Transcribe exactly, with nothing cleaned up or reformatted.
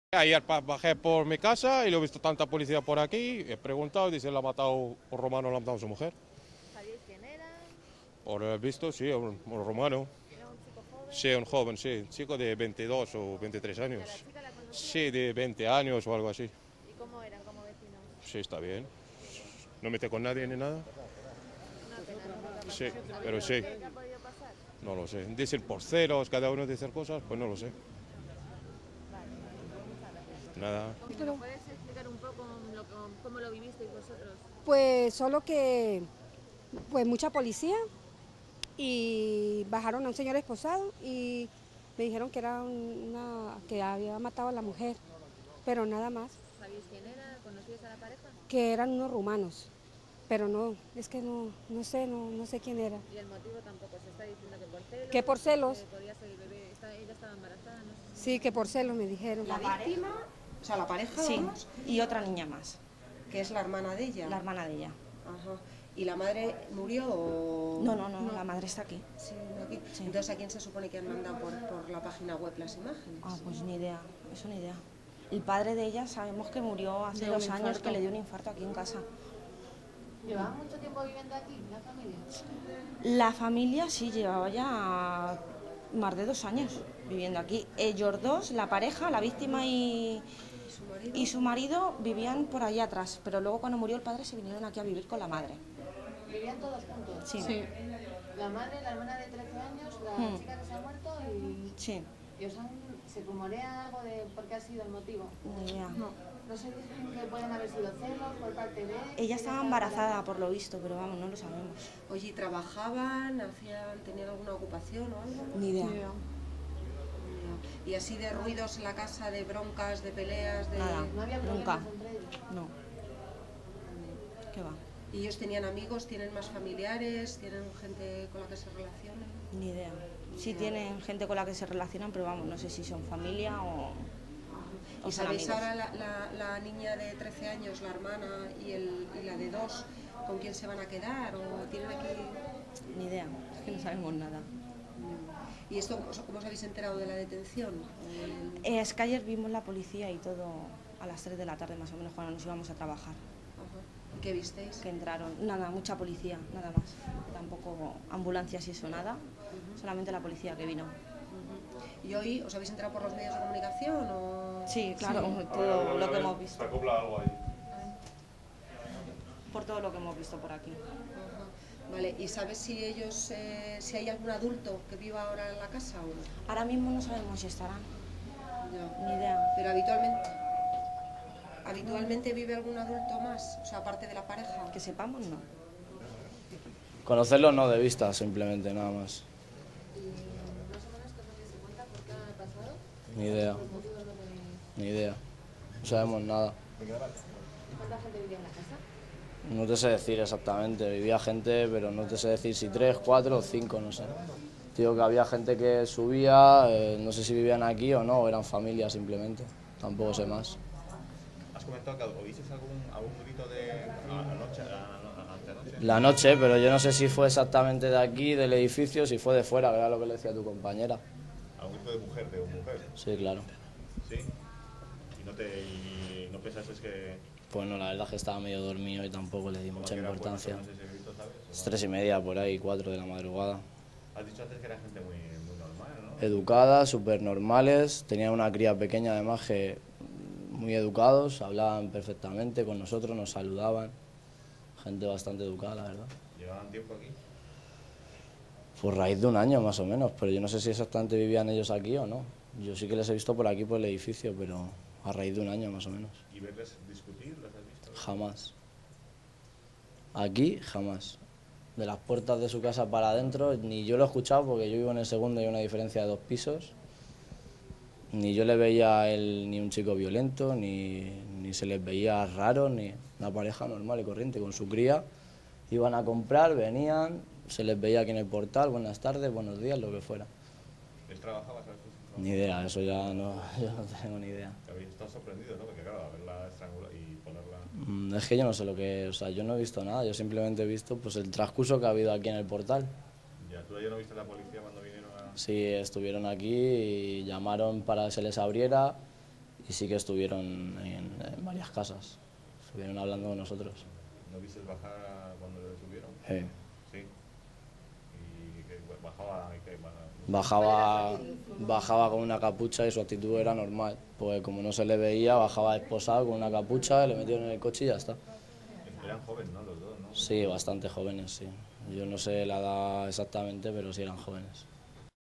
Ayer bajé por mi casa y lo he visto tanta policía por aquí, he preguntado, dice, la ha matado, un romano, la ha matado a su mujer. ¿Sabíais quién era? Por el visto, sí, un, un romano. ¿Era un chico joven? Sí, un joven, sí, chico de veintidós o veintitrés ¿Y a la años. chica la conocías? Sí, de veinte años o algo así. ¿Y cómo eran como vecinos? Sí, está bien. No mete con nadie ni nada. Una pena, ¿no? Lo que ha Sí, pasado. ¿Sabéis pero por sí, qué? ¿Qué ha podido pasar? no lo sé. Dicen por celos, cada uno dice cosas, pues no lo sé. Vale, vale, pues muchas gracias. Nada. ¿Me puedes explicar un poco lo, cómo lo vivisteis vosotros? Pues solo que, pues mucha policía y bajaron a un señor esposado y me dijeron que era una, que había matado a la mujer, pero nada más, ¿Sabéis quién era? ¿Conocíais a la pareja? que eran unos rumanos, pero no, es que no, no sé, no, no sé quién era. Y el motivo tampoco, se está diciendo que por celos, Que por celos, que podía ser el bebé, está- ella estaba embarazada, no sé si... sí, que por celos me dijeron. La víctima, o sea, la pareja, Sí, vamos, y otra niña más, que es la hermana de ella. la hermana de ella. Ajá. ¿Y la madre murió o...? No, no, no, la madre está aquí. Sí, no aquí. Sí. Entonces, ¿a quién se supone que han mandado por, por la página web las imágenes? Ah, pues ni idea, eso ni idea. El padre de ella sabemos que murió hace De un dos años, infarto. que le dio un infarto aquí en casa. ¿Llevaba mucho tiempo viviendo aquí, la familia? La familia sí llevaba ya más de dos años viviendo aquí. Ellos dos, la pareja, la víctima y, ¿Su marido? y su marido vivían por allá atrás, pero luego cuando murió el padre se vinieron aquí a vivir con la madre. ¿Vivían todos juntos? Sí, La madre, la hermana de trece años, la Hmm. chica que se ha muerto y... sí, ¿Y os han, se rumorea algo de por qué ha sido el motivo? ni idea. No se dicen que pueden haber sido celos por parte de él. Ella estaba embarazada por lo visto, pero vamos, no lo sabemos. Oye, ¿y ¿trabajaban? ¿Hacían, tenían alguna ocupación o algo? Ni idea. No. ¿Y así de ruidos en la casa, de broncas, de peleas? De... Nada. No había Nunca. problemas entre ellos. No. ¿Qué va? ¿Y ellos tenían amigos, tienen más familiares, tienen gente con la que se relacionan? Ni idea. Sí tienen gente con la que se relacionan, pero vamos, no sé si son familia o, o ¿Y son sabéis amigos. ahora la, la- la niña de trece años, la hermana, y, el, y la de dos, con quién se van a quedar? ¿O tienen aquí...? Ni idea, es que no sabemos nada. ¿Y esto cómo os habéis enterado de la detención? ¿O el- Eh, es que ayer vimos la policía y todo a las tres de la tarde más o menos cuando nos íbamos a trabajar. Ajá. ¿Y qué visteis? Que entraron, nada, mucha policía, nada más. Tampoco ambulancias y eso, nada. Solamente la policía que vino. Ujú. ¿Y hoy os habéis enterado por los medios de comunicación o...? Sí, claro, todo lo que hemos Se visto. acopla algo ahí. Por todo lo que hemos visto por aquí. Ajá. Vale, ¿y sabes si ellos, eh, si hay algún adulto que viva ahora en la casa o no? Ahora mismo no sabemos si estarán, No. ni idea. Pero habitualmente... ¿Habitualmente vive algún adulto más? O sea, aparte de la pareja. Que sepamos, no. Conocerlo no de vista, simplemente, nada más. ¿Y más o menos qué es lo que se cuenta? ¿Por qué ha pasado? Ni idea, ¿Los motivos no tenéis? ni idea. No sabemos nada. ¿Cuánta gente vivía en la casa? No te sé decir exactamente. Vivía gente, pero no te sé decir si tres, cuatro o cinco, no sé. Digo que había gente que subía, eh, no sé si vivían aquí o no, o eran familias simplemente. Tampoco sé más. Has comentado que oíste algún, algún grito de anoche, antenoche. La noche, pero yo no sé si fue exactamente de aquí, del edificio, si fue de fuera, que era lo que le decía tu compañera. Algún grito de mujer, de mujer. Sí, claro. Sí. Y no te y no pensaste que. Pues no, la verdad es que estaba medio dormido y tampoco le di mucha que era importancia. bueno, no sé ese grito, ¿sabes? Es tres y media por ahí, cuatro de la madrugada. Has dicho antes que era gente muy, muy normal, ¿no? Educadas, súper normales, tenían una cría pequeña además que muy educados, hablaban perfectamente con nosotros, nos saludaban, gente bastante educada, la verdad. ¿Llevaban tiempo aquí? Por raíz de un año más o menos, pero yo no sé si exactamente vivían ellos aquí o no. Yo sí que les he visto por aquí, por el edificio, pero a raíz de un año más o menos. ¿Y verles discutir? ¿Los has visto? Jamás. Aquí, jamás. De las puertas de su casa para adentro, ni yo lo he escuchado porque yo vivo en el segundo y hay una diferencia de dos pisos. Ni yo le veía a él ni un chico violento, ni, ni se les veía raro, ni una pareja normal y corriente con su cría. Iban a comprar, venían, se les veía aquí en el portal, buenas tardes, buenos días, lo que fuera. ¿Él trabajaba, sabes tú? Ni idea, eso ya no, yo no tengo ni idea. Que habéis estado sorprendido, ¿no? Porque claro, haberla estrangulado y ponerla... Mm, Es que yo no sé lo que, o sea, yo no he visto nada, yo simplemente he visto pues el transcurso que ha habido aquí en el portal. Ya, ¿tú ayer no viste a la policía cuando vinieron a...? Sí, estuvieron aquí y llamaron para que se les abriera y sí que estuvieron en, en varias casas, estuvieron hablando con nosotros. ¿No viste bajar cuando le subieron? Sí. Sí. ¿Y que bajaba? Que Bajaba, bajaba con una capucha y su actitud era normal, pues como no se le veía, bajaba esposado con una capucha, le metieron en el coche y ya está. Eran jóvenes, ¿no? Los dos, ¿no? Sí, bastante jóvenes, sí. Yo no sé la edad exactamente, pero sí eran jóvenes.